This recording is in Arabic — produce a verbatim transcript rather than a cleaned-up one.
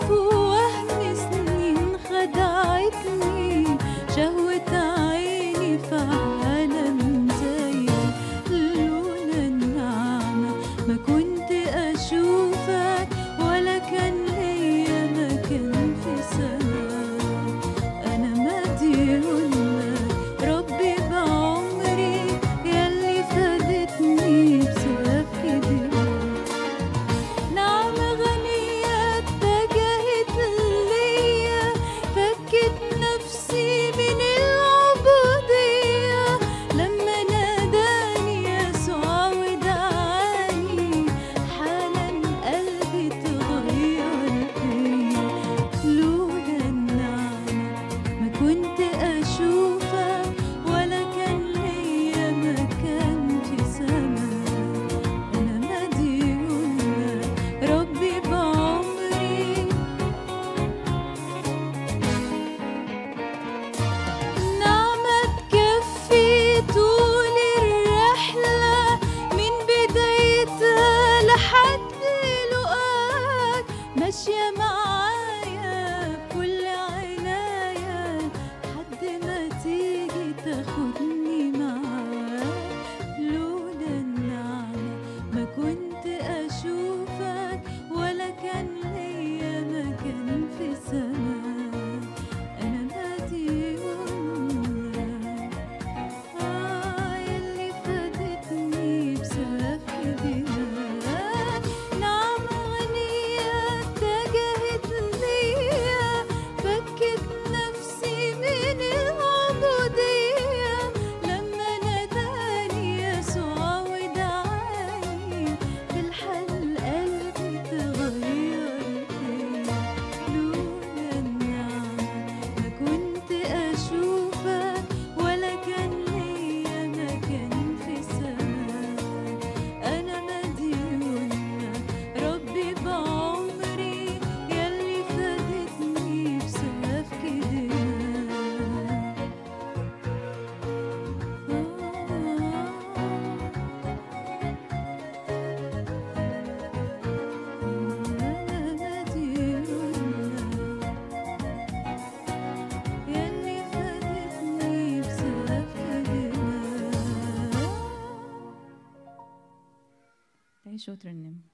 في وهم سنين خدعتني شهوة عيني في عالم زي لولا النعمة ما كنت أشوفك ولا كان ليا مكان في سماك. أنا مديونة ربي بعمري ياللي فادتني بسبب كده. نعمة غنية اتجهت ليا فكت نفسي من العبودية لما ناداني يسوع ودعاني حالا قلبي اتغير فيا. لولا النعمة ما كنت أشوفك ولا كان ليا مكان في سماك. أنا مديونة ربي بعمري. نعمة تكفي طول الرحلة من بدايتها لحد لقاك ماشية معايا بكل عناية لحد ما تيجي تاخدني معاك. لولا النعمة ما كنت أشوفك ولا كان ليا مكان في سماك. أنا مديونة آه ياللي فادتني بسبب كده. نعمة غنية اتجهت ليا فكت نفسي من العبودية لما ناداني يسوع ودعاني في الحال قلبي اتغير فيا. لولا النعمة ما كنت أشوفك ولا كان ليا مكان في سماك. أنا مديونة ربي بعمري ياللي فادتني بسبب كده. أنا مديونة ياللي فادتني بسبب كده. تعيش وترنم.